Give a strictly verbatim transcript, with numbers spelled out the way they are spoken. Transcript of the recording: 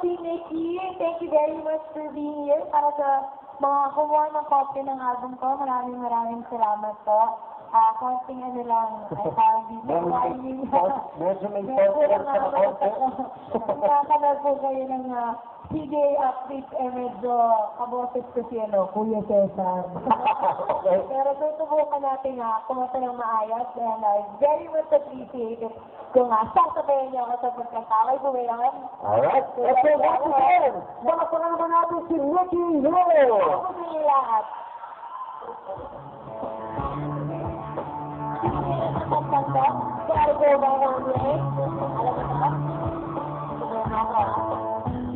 si Nikki. Thank you very much for being here para sa mga kumuha ng copy ng album ko. Maraming maraming salamat po. Ah, konting ano lang, ay tawag dito. Medyo may Medyo lang pause sa konti. nakakanood po kayo ng uh, C J update eh medyo kaboses ko si ano, Kuya Cesar. Pero tutubukan natin nga, kumata ng maayos and I very much appreciate it kung nga sasabayan niyo ako sa pagkakaway po ba yan? Alright, let's go back to them. Bakasalan naman natin si Nikki Hill. Ako sa inyo lahat. Sorry ko ba ako ang alam mo ba? Sabihan ako ah.